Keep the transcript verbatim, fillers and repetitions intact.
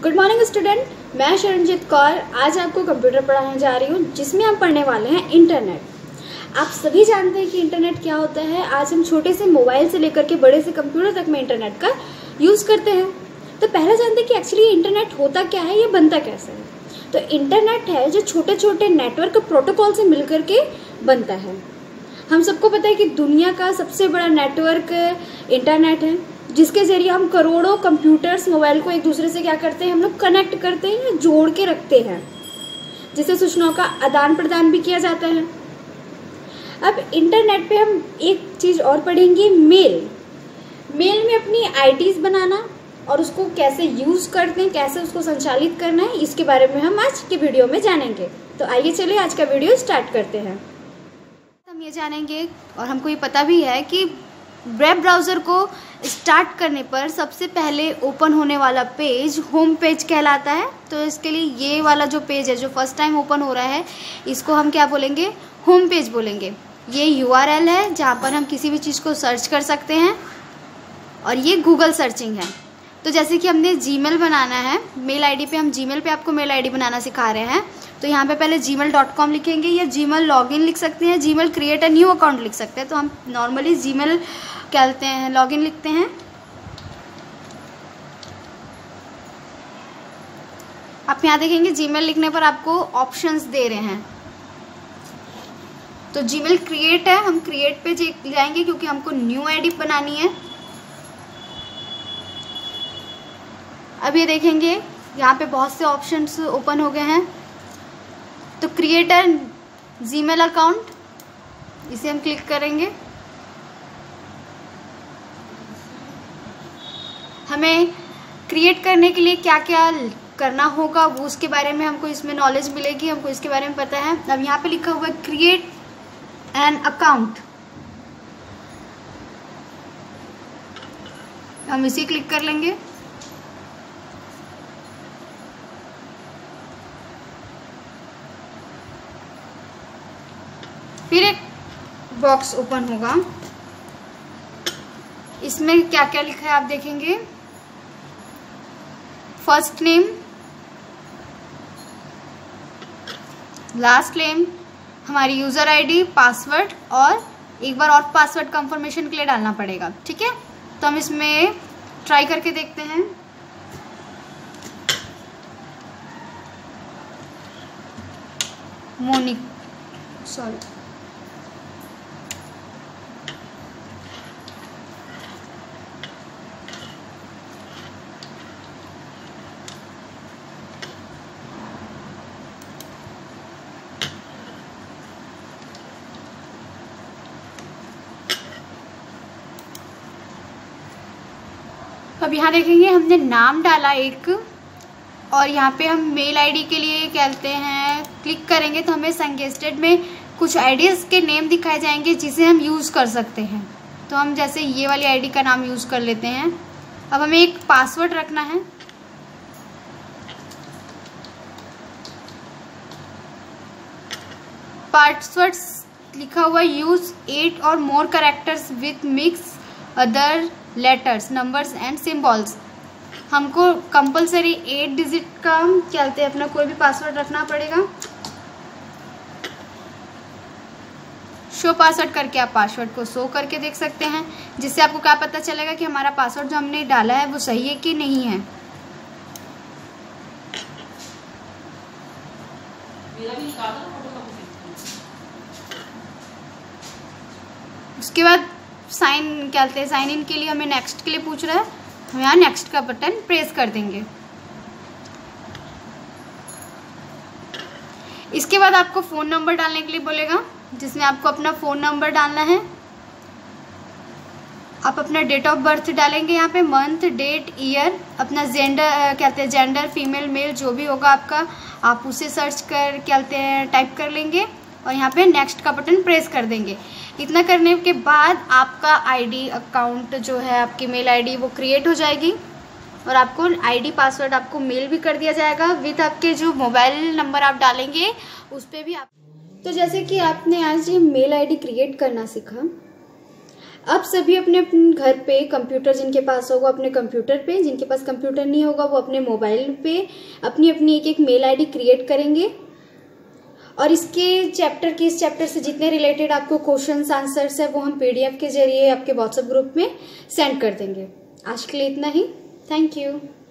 Good morning student, मैं शरणजीत कौर आज आपको कंप्यूटर पढ़ाने जा रही हूँ, जिसमें हम पढ़ने वाले हैं इंटरनेट। आप सभी जानते हैं कि इंटरनेट क्या होता है। आज हम छोटे से मोबाइल से लेकर के बड़े से कंप्यूटर तक में इंटरनेट का यूज़ करते हैं। तो पहले जानते हैं कि एक्चुअली इंटरनेट होता क्या है, ये बनता कैसे है। तो इंटरनेट है जो छोटे छोटे नेटवर्क प्रोटोकॉल से मिल के बनता है। हम सबको पता है कि दुनिया का सबसे बड़ा नेटवर्क इंटरनेट है, जिसके ज़रिए हम करोड़ों कंप्यूटर्स मोबाइल को एक दूसरे से क्या करते हैं, हम लोग कनेक्ट करते हैं या जोड़ के रखते हैं, जिससे सूचनाओं का आदान प्रदान भी किया जाता है। अब इंटरनेट पे हम एक चीज़ और पढ़ेंगे, मेल। मेल में अपनी आईडीज़ बनाना और उसको कैसे यूज़ करते हैं, कैसे उसको संचालित करना है, इसके बारे में हम आज के वीडियो में जानेंगे। तो आइए चलिए आज का वीडियो स्टार्ट करते हैं। हम ये जानेंगे और हमको ये पता भी है कि वेब ब्राउज़र को स्टार्ट करने पर सबसे पहले ओपन होने वाला पेज होम पेज कहलाता है। तो इसके लिए ये वाला जो पेज है जो फर्स्ट टाइम ओपन हो रहा है, इसको हम क्या बोलेंगे, होम पेज बोलेंगे। ये यूआरएल है जहाँ पर हम किसी भी चीज़ को सर्च कर सकते हैं और ये गूगल सर्चिंग है। तो जैसे कि हमने जीमेल बनाना है, मेल आईडी पे हम जीमेल पे आपको मेल आईडी बनाना सिखा रहे हैं। तो यहाँ पे पहले जीमेल डॉट कॉम लिखेंगे या जीमेल लॉगिन लिख सकते हैं, Gmail create a new account लिख सकते हैं। तो हम नॉर्मली जीमेल कहते हैं, लॉगिन लिखते हैं। आप यहाँ देखेंगे जीमेल लिखने पर आपको ऑप्शंस दे रहे हैं। तो जीमेल क्रिएट है, हम क्रिएट पे जाएंगे क्योंकि हमको न्यू आईडी बनानी है। अब ये देखेंगे यहाँ पे बहुत से ऑप्शंस ओपन हो गए हैं। तो क्रिएट अ जीमेल अकाउंट, इसे हम क्लिक करेंगे। हमें क्रिएट करने के लिए क्या क्या करना होगा वो उसके बारे में हमको इसमें नॉलेज मिलेगी, हमको इसके बारे में पता है। अब यहाँ पे लिखा हुआ है क्रिएट एन अकाउंट, हम इसे क्लिक कर लेंगे। फिर एक बॉक्स ओपन होगा, इसमें क्या क्या लिखा है आप देखेंगे। फर्स्ट नेम, लास्ट नेम, हमारी यूजर आईडी, पासवर्ड और एक बार और पासवर्ड कंफर्मेशन के लिए डालना पड़ेगा। ठीक है, तो हम इसमें ट्राई करके देखते हैं। मोनिक सॉरी अब यहाँ देखेंगे हमने नाम डाला एक, और यहाँ पे हम मेल आईडी के लिए कहते हैं, क्लिक करेंगे तो हमें सजेस्टेड में कुछ आईडीज़ के नेम दिखाए जाएंगे जिसे हम यूज़ कर सकते हैं। तो हम जैसे ये वाली आईडी का नाम यूज़ कर लेते हैं। अब हमें एक पासवर्ड रखना है। पासवर्ड लिखा हुआ use eight or more characters with mix other letters, numbers and symbols. हमको कंपलसरी एट डिजिट का चलते हैं अपना कोई भी पासवर्ड रखना पड़ेगा। शो पासवर्ड करके आप पासवर्ड को शो करके देख सकते हैं, जिससे आपको क्या पता चलेगा कि हमारा पासवर्ड जो हमने डाला है वो सही है कि नहीं है। उसके बाद साइन कहते हैं, साइन इन के लिए हमें नेक्स्ट के लिए पूछ रहा है, हम यहाँ नेक्स्ट का बटन प्रेस कर देंगे। इसके बाद आपको फ़ोन नंबर डालने के लिए बोलेगा, जिसमें आपको अपना फ़ोन नंबर डालना है। आप अपना डेट ऑफ बर्थ डालेंगे यहाँ पे, मंथ, डेट, ईयर, अपना जेंडर कहते हैं, जेंडर फीमेल मेल जो भी होगा आपका, आप उसे सर्च कर कहते हैं टाइप कर लेंगे और यहाँ पे नेक्स्ट का बटन प्रेस कर देंगे। इतना करने के बाद आपका आईडी अकाउंट जो है, आपकी मेल आईडी वो क्रिएट हो जाएगी और आपको आईडी पासवर्ड आपको मेल भी कर दिया जाएगा विद आपके जो मोबाइल नंबर आप डालेंगे उस पर भी आप। तो जैसे कि आपने आज ये मेल आईडी क्रिएट करना सीखा, अब सभी अपने अपने घर पे कंप्यूटर, जिनके पास होगा अपने कंप्यूटर पे, जिनके पास कंप्यूटर नहीं होगा वो अपने मोबाइल पे अपनी अपनी एक एक मेल आईडी क्रिएट करेंगे और इसके चैप्टर के इस चैप्टर से जितने रिलेटेड आपको क्वेश्चंस आंसर्स है वो हम पीडीएफ के जरिए आपके व्हाट्सएप ग्रुप में सेंड कर देंगे। आज के लिए इतना ही। Thank you.